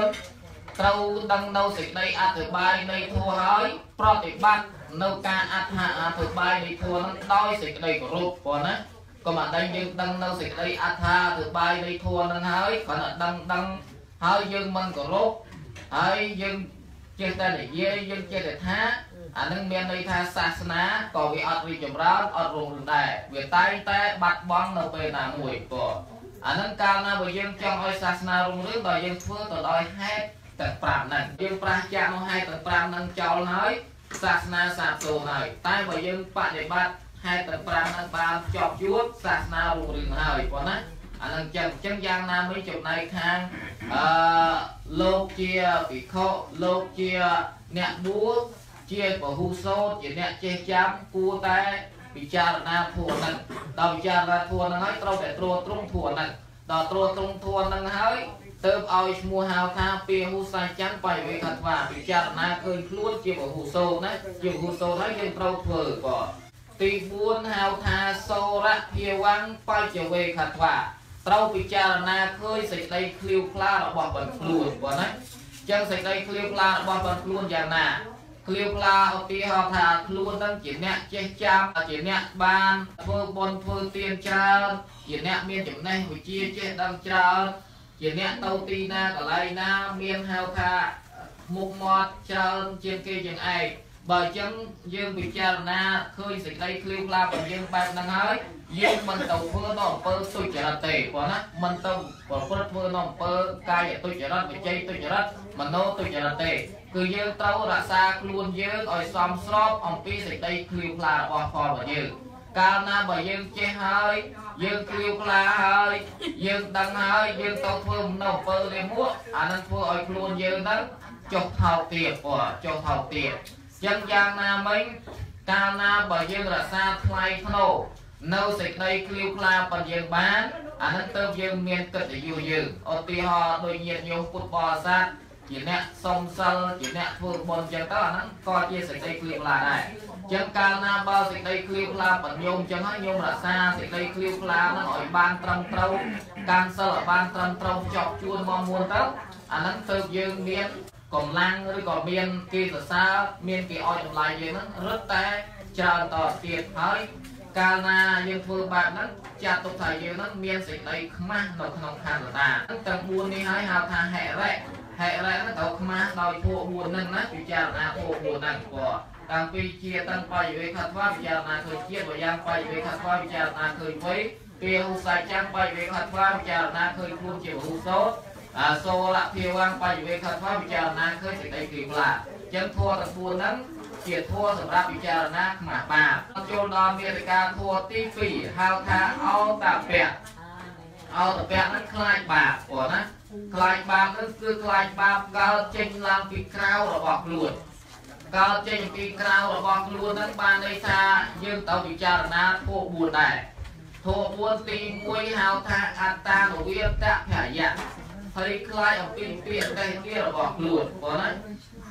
4ត្រូវដឹងនៅសេចក្តីអធិប្បាយនៃធម៌ហើយប្រតិបត្តិនៅការអធិប្បាយនៃធម៌ហ្នឹងដោយសេចក្តីគោរពបងណាក៏មកដឹងយើងដឹងនៅសេចក្តីអធិប្បាយនៃធម៌ហ្នឹងហើយគ្រាន់តែដឹងហើយយើងមិនគោរពហើយយើងចេះតែនិយាយយើងចេះតែថាអានឹងមានន័យថាសាសនាក៏វាអត់រីកចម្រើនអត់រុងរឿងដែរវាតែងតែបាត់បង់នៅពេលណាមួយបងអានឹងកាលណាបើយើងចង់ឲ្យសាសនារុងរឿងដល់យើងធ្វើទៅដោយហេតុទាំង5ហ្នឹងយើងប្រះចាក់មកហេតុទាំង5ហ្នឹងចោលហើយសាសនាសាបសូន្យហើយតែបើយើងបដិបត្តិហេតុទាំង5ហ្នឹងបានជាប់ជួបសាសនារុងរឿងហើយបងណាអានឹងចឹងយ៉ាងណាមិញចំណែកខាងលោកជាភិក្ខុលោកជាអ្នកបួសជាពហុសោតជាអ្នកចេះចាំគួរតែពិចារណាធម៌ហ្នឹងដល់ពិចារណាធម៌ហ្នឹងហើយត្រូវតែត្រួតត្រងធម៌ហ្នឹងដល់ត្រួតត្រងធម៌ហ្នឹងហើយទើបឲ្យឈ្មោះហៅថាពាហុសាច័ន្ទបរិវេខត្វាពិចារណាឃើញខ្លួនជាពហុសោតណាជាពហុសោតហើយយើងត្រូវធ្វើបងទី4ហៅថាសូរៈភាវੰបច្ចវេខត្វាត្រូវពិចារណាឃើញសេចក្តីឃ្លាវខ្លារបស់បងខ្លួនបងណាចឹងសេចក្តីឃ្លាវខ្លារបស់បងខ្លួនយ៉ាងណាឃ្លាវខ្លាឧទាហរណ៍ថាខ្លួននឹងជាអ្នកចេះចាំជាអ្នកបានធ្វើបុណ្យធ្វើទានច្រើនជាអ្នកមានចំណេះវិជ្ជាចេះដឹងច្រើនជាអ្នកទៅទីណាកន្លែងណាមានហៅថាមុខមាត់ច្រើនជាងគេជាងឯងបើអញ្ចឹងយើងពិចារណាឃើញសេចក្តីឃ្លាវខ្លារបស់យើងបែបហ្នឹងហើយយើងមិនទៅធ្វើនៅអំពើទុច្ចរិតទេព្រោះណាមិនទៅប្រព្រឹត្តធ្វើនៅអំពើកាយទុច្ចរិតវិច័យទុច្ចរិតមโนទុច្ចរិតទេគឺយើងត្រូវរក្សាខ្លួនយើងឲ្យសមស្របអំពីសេចក្តីឃ្លាវខ្លារបស់ផលរបស់យើងកាលណាបើយើងចេះហើយយើងឃ្លាវខ្លាហើយយើងដឹងហើយយើងទៅធ្វើនៅអំពើនេះមួយអានឹងធ្វើឲ្យខ្លួនយើងហ្នឹងចុះថោកទៀតព្រោះចុះថោកទៀតចឹងយ៉ាងណាមិញកាលណាបើយើងរក្សាថ្លៃថ្នូរនៅសេចក្តីឃ្លាវខ្លារបស់យើងបានអានឹងទៅយើងមានកិត្តិយសយើងឧទាហរណ៍ដូចញាតិញោមពុទ្ធបរិស័ទជាអ្នកសុំសិលជាអ្នកធ្វើបុណ្យចឹងទៅអាហ្នឹងក៏ជាសេចក្តីឃ្លាវខ្លាដែរចឹងកាលណាបើសេចក្តីឃ្លាវខ្លារបស់ញោមចឹងហើយញោមរក្សាសេចក្តីឃ្លាវខ្លាហ្នឹងឲ្យបានត្រឹមត្រូវកាន់សិលឲ្យបានត្រឹមត្រូវជាប់ជួនមកមុនទៅអាហ្នឹងទៅយើងមានកម្លាំងឬក៏មានគេសរសើរមានគេឲ្យតម្លៃយើងហ្នឹងរឹតតែច្រើនតទៀតហើយកាលណាយើងធ្វើបែបហ្នឹងចាត់ទុកថាយើងហ្នឹងមានសេចក្តីខ្មាស់នៅក្នុងខណ្ឌតាទាំង4នេះហើយហៅថាហិរិហ្នឹងត្រូវខ្មាស់ដោយធម៌4ហ្នឹងណាពិចារណាធម៌4ហ្នឹងព្រោះតាំងពីជាទាំងបរិវេខត្វាពិចារណាឃើញជាតិបើយ៉ាងបរិវេខត្វាពិចារណាឃើញវ័យពាហុសាច័ន្ទបរិវេខត្វាពិចារណាឃើញខ្លួនជាពហុសោតសូរៈភាវੰបរិវេខត្វាពិចារណាឃើញសេចក្តីឃ្លាវខ្លាចឹងធម៌ទាំង4ហ្នឹងជាធម៌សម្រាប់ពិចារណាខ្មាស់បាបចូលដល់មេតិកាធម៌ទី2ហៅថាអោតពៈហ្នឹងខ្លាចបាបព្រោះណាខ្លាចបាបហ្នឹងគឺខ្លាចបាបកើតចេញឡើងពីក្រៅរបស់ខ្លួនកើតចេញពីក្រៅរបស់ខ្លួនហ្នឹងបានន័យថាយើងត្រូវពិចារណាធម៌4ដែរធម៌4ទី1ហៅថាអត្តានុវិតភយៈហើយខ្លាចអំពីពាក្យតេះទៀតរបស់ខ្លួនព្រោះណា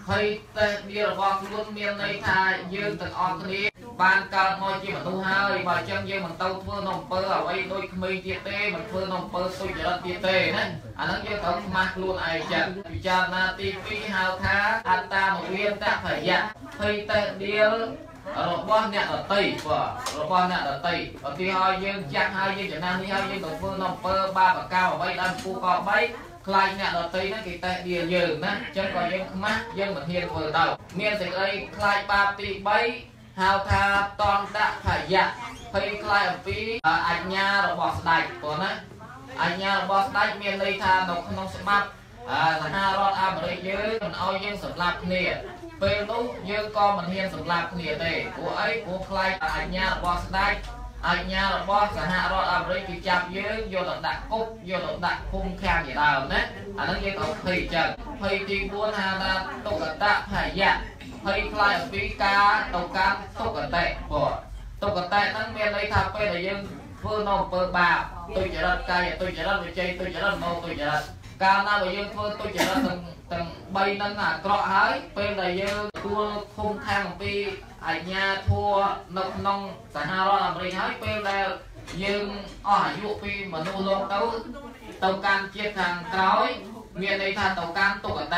hơi tê đi là bom luôn miền này thà dương từng on kia ban cao ngồi chỉ mà tu hai và chân dương mình tâu thưa nông pơ ở đây đôi mây tiệt tê mình thưa nông pơ tôi chỉ là tiệt tê đấy anh nói dương thấu mặc luôn ai chặt cha na ti phi hào tha anh ta một viên ta phải dạ hơi tê đi rồi bom nhẹ ở tây và rồi bom nhẹ ở tây ở kia hai dương chặt hai dương nam đi hai dương tàu phương nông pơ ba và cao ở đây đang phu co bấy khai nhẹ ở tây nó kỳ tệ địa dương nè chân còn dương mắt dương mình hiền vừa đầu miền từ đây khai ba ti bấy hào tha toàn đã phải dạ hay khai ở phía anh nha rồi bỏ sạch của nó anh nha bỏ sạch miền đây tha độc không sẽ bắt ha rót am ở đây dưới mình ao dương sập lạp nè về lúc dương con mình hiền sập lạp nè để của ấy của khai anh nha bỏ sạch anh nha là boss cả hạ rồi ở đây thì chạm dưới vô là đặt cúc vô là đặt khung khang vậy nào đấy anh nói với cậu thì chẳng thì chỉ muốn hà là tàu cả tạ phải dạ thì lại ở phía cá tàu cá tàu cả tệ của tàu cả tệ nó miền đây thà bây là dân phương nông bờ bà tôi chỉ là cây tôi chỉ là người chơi tôi chỉ là nô tôi chỉ là cao nào bây giờ phương tôi chỉ là từng bay nâng à cọ hái bây là dân thua khung khang vì anh nha thua nông nông cả hai lo làm gì hái bây là dân ở dụ vì mà nô lông tàu can chia thằng cối miền đây than tàu can tàu cả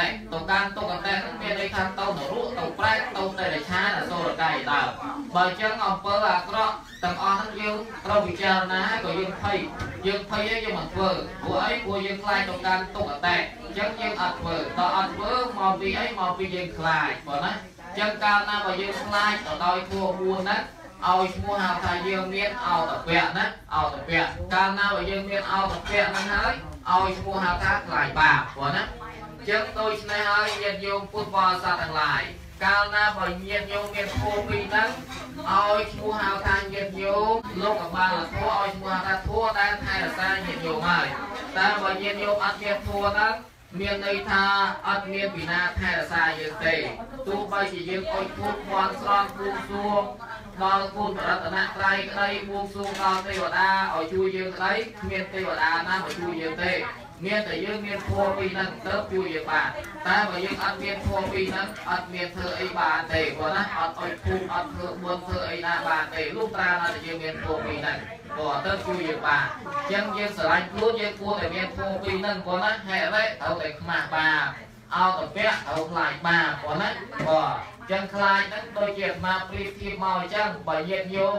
tệ miền đây than tàu nổ rũ tàu prek tàu tây để chá là xô là cày tàu bởi chân ông pơ là cọ tầng on thằng dương đâu bị chờ ná của dương phay ấy dương mặt vờ của ấy của dương khai tàu can tàu cả tệ chân dương ật vờ tàu ật vờ mò vì ấy mò vì dương khai bỏ nó chân cao na và dương khai ở đôi thua buồn đấy ao mua hàng thay dương miên ao tập vẹn đấy ao tập vẹn cao na và dương miên ao tập vẹn nó nói ao mua hàng khác lại bà của nó chân tôi này hơi nhiệt dùng football ra thằng lại cao na và nhiệt dùng miên khô vì nắng ao mua hàng thay nhiệt dùng lúc cả ba là thua ao mua hàng thua đang hay là ta nhiệt dùng rồi ta và nhiệt dùng ăn nhiệt thua nắng miền đây tha ăn miền bị na thay là sai dương tề tu bay chỉ dương ôi thuốc quan son buông xuông đo côn và đặt nặng đây đây buông xuông đo tây và đa ở chui dương đấy miền tây và đa nam ở chui dương tề miền tây dương miền thua vì năng tớp chui dương bà ta và dương ăn miền thua vì năng ăn miền thơ ấy bà tề của nó ăn ôi thuốc ăn thơ buông thơ ấy na bà tề lúc ta là dương miền thua vì năng của tớp chui dương bà chân dương sở anh luôn dương cua để miền thua vì năng của nó hệ đấy tàu để mà bà ao tập vẽ tàu lại bà của nó của chân khai nó đôi chuyện mà pri màu chân bởi nhiệt vô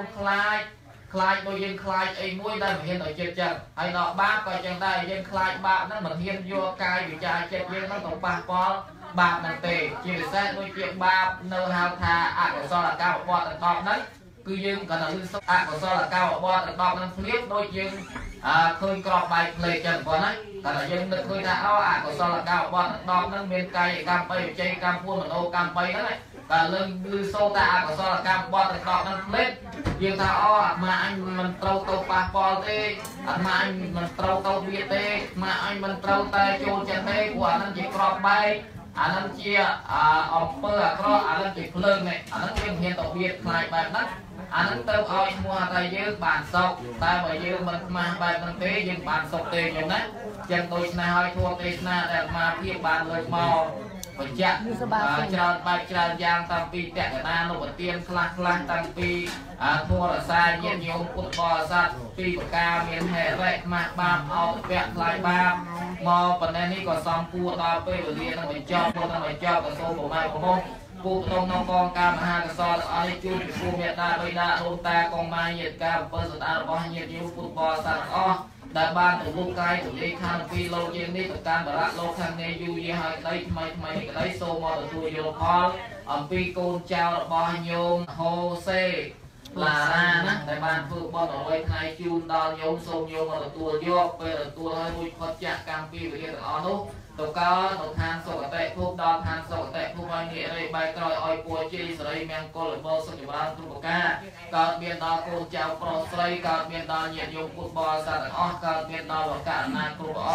khai đôi dân khai ấy mũi đây mà hiện ở trên chân hay nọ ba coi chân đây dân khai ba nó mình hiện vô cai bị trai chết dân nó tổng ba có ba mình tề chỉ sẽ đôi chuyện ba nơ hao tha của do là cao qua tận đọc đấy cứ dân còn là lưu sốc của do là cao qua tận đọc nên clip đôi dân khơi cọp bài lệ chân của đấy còn là dân được khơi đã của do là cao qua tận đọc nên miền cay cam bay chơi cam phun mình ô cam bay đấy và lên lưu sâu ta của do là cam qua tận đọc nên clip dương thao mà anh mình trâu tàu passport thế mà anh mình trâu tàu việt thế mà anh mình trâu tay chôn chân thế của anh chỉ crop bay anh chia ông pơ anh chỉ phơi này anh riêng hiện tàu việt lại bài đất anh tàu oi mua tay dương bản sọc tay bởi dương mình mà bài mình thế dương bản sọc tiền nhiều đấy chân tôi này hơi thua tiền na để mà phía bàn lời màu phải chặn cho bài tràn giang tăng pi tẹt ở na nộp tiền khlang tăng pi thua là sai nhiều nhiều cột bò sát pi ca miền hệ vậy mà ba ao vẹn lại ba mò phần này còn xong cua ta pe ở liền nó phải cho cái số của mai của mông cụ tông nông con cam hai cái so ở đây chung cụ Việt Nam bây đã ôn ta con mai nhiệt cam phân sự ta có nhiệt nhiều football sát o đại ban từ lúc cai từ đi khang phi lâu trên đi từ cam và lâu khang này du gì hai đây mấy cái đấy số mò từ tôi vô khó phi côn trao bao nhiêu hồ sê là ra nè đại ban phương bọn ở đây hai chun đo nhôm xôm nhôm ở tua vô bây giờ tua hơi vui khó chạm cam phi với cái đó nút tàu cao tàu than sổ tệ thuốc đo than sổ tệ thuốc vai nghĩa đây bài còi oi cua chi sợi men cô lợi bơ sợi bran thuốc ca cao miền đo côn trao pro sợi cao miền đo nhiệt dùng cột bò sa o cao miền đo và cả na cột on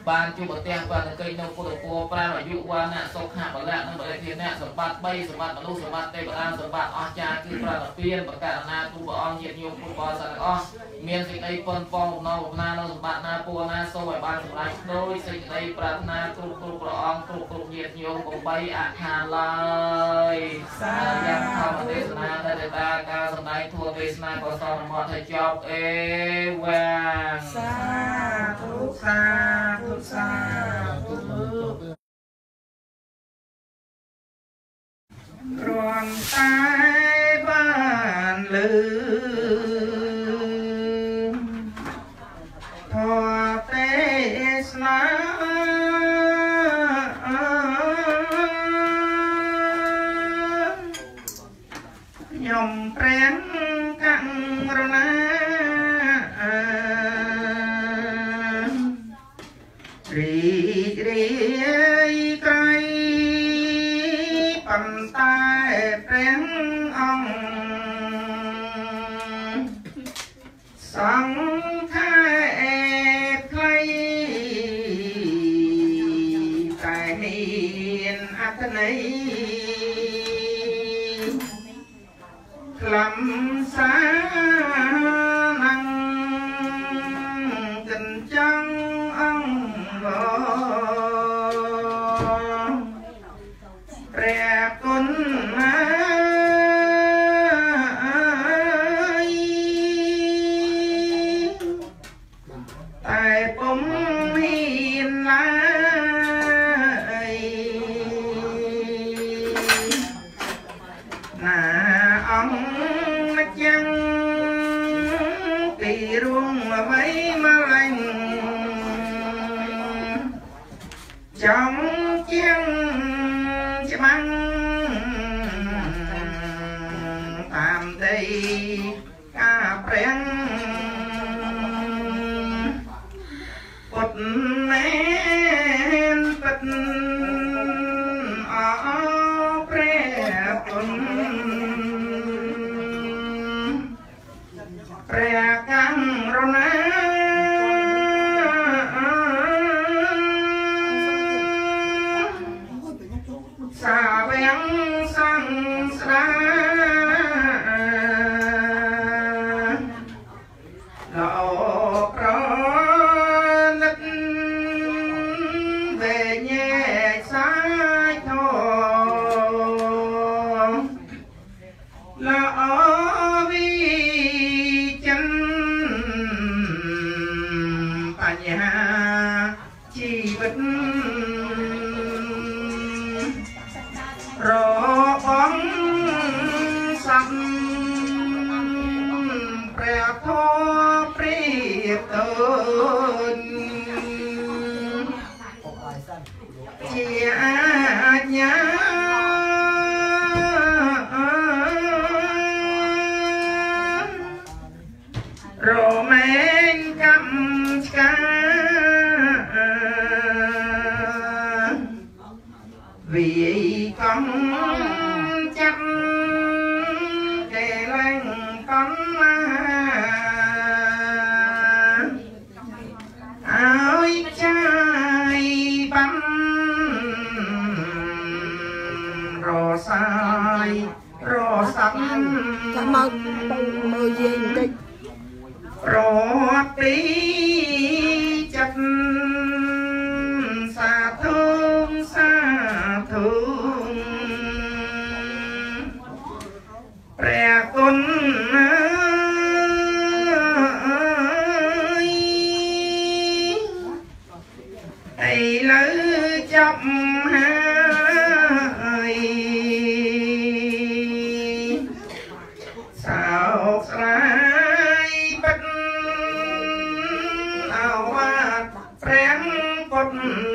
ban chu bờ tè và cây nông cô được cô pra và dụ qua nè sốc hạ bờ lẹ nó bờ thiên nè sầm bát bay sầm bát mà lu sầm bát tây bờ an sầm bát o cha cứ pra là phiên bờ cả na tu bờ on nhiệt nhung tu bờ sài o miền dịch đây phân phong nó na nó sầm bát na pua na sâu bài ban sầm lại đôi dịch đây pra na tu tu bờ on tu nhiệt nhung cùng bay hà lai sa yang tham đề na đại ta ca sầm này thua đề na có sao mà thầy chọc e vàng sa thu sa thu sa thu ròn tai ban lư thọ tê sna nhom preng căng rona rì rì cây bàn tay preng ong sáng khai play tại miền ắt này làm xa năng tình chân ông gò rè con tại bóng hiền lại nà ông chăng kỳ ruộng mà mấy má lành trong chiêng chả măng tạm đây ca preng bột men bật ở pre pre căng rona sa beng sang sa lộ pro nứt về nhẹ sai thô lộ vi chân nhà chi vật rõ bóng xăm pre thô priệp tơn chia nhá rồi men căm ca vì con chắc kề lanh con áo trai bắn rò sai rò sẵn mơ gì đây rò tí chặt xa thương pre con ơi lỡ chậm hai sao sai bất ao hoa preng bột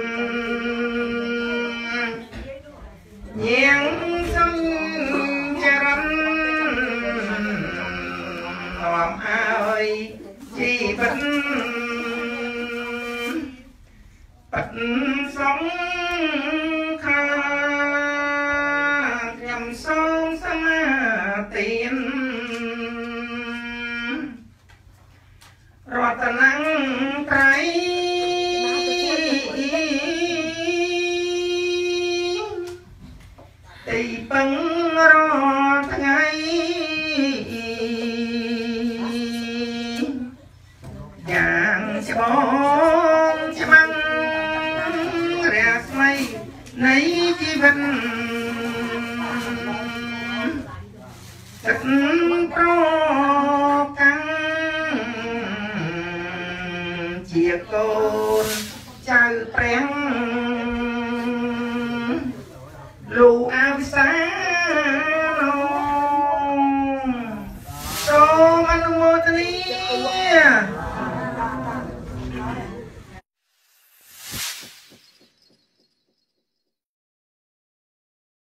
nhang xanh làm ơi chi bất sống khai ច្បងច្បាំងរះស្មៃនៃជីវិតទឹកប្រកាំងជាកូនចៅព្រះ